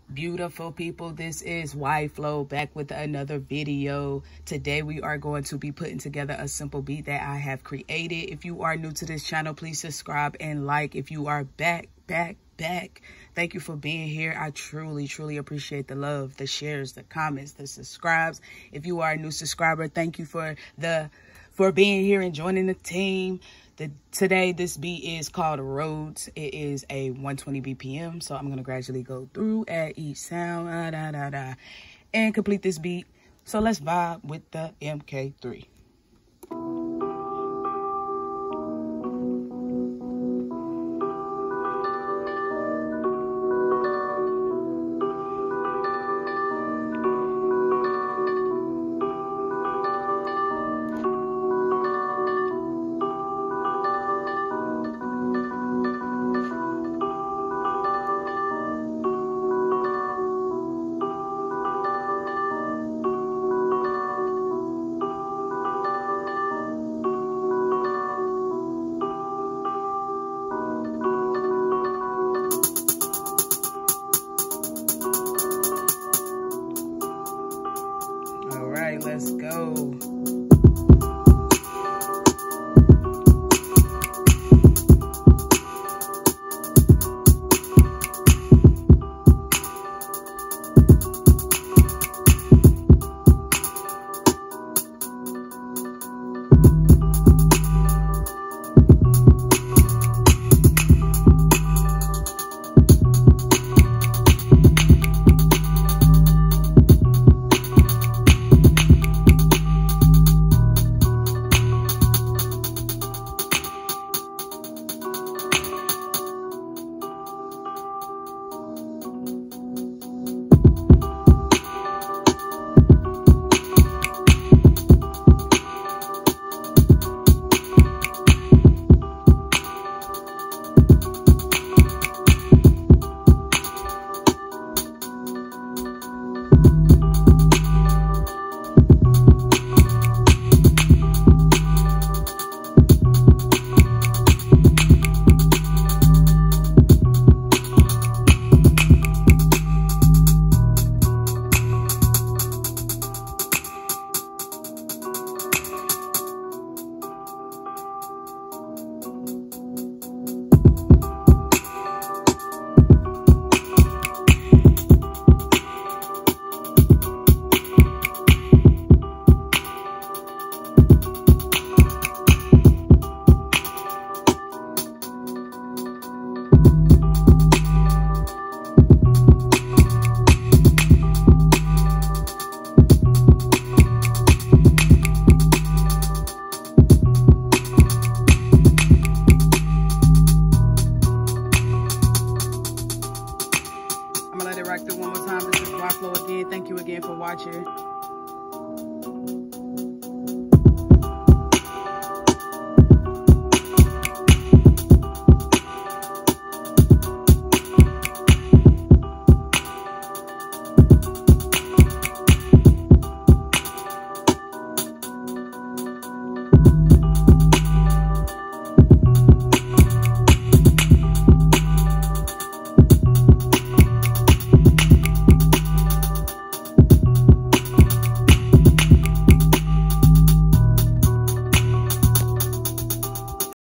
Beautiful people, this is YFlow back with another video. Today we are going to be putting together a simple beat that I have created. If you are new to this channel, please subscribe and like. If you are back, thank you for being here. I truly appreciate the love, the shares, the comments, the subscribes. If you are a new subscriber, thank you for being here and joining the team. Today, this beat is called Roads. It is a 120 BPM, so I'm going to gradually go through at each sound, and complete this beat. So let's vibe with the MK3. Let's go. Rock through one more time. This is YFlow again. Thank you again for watching.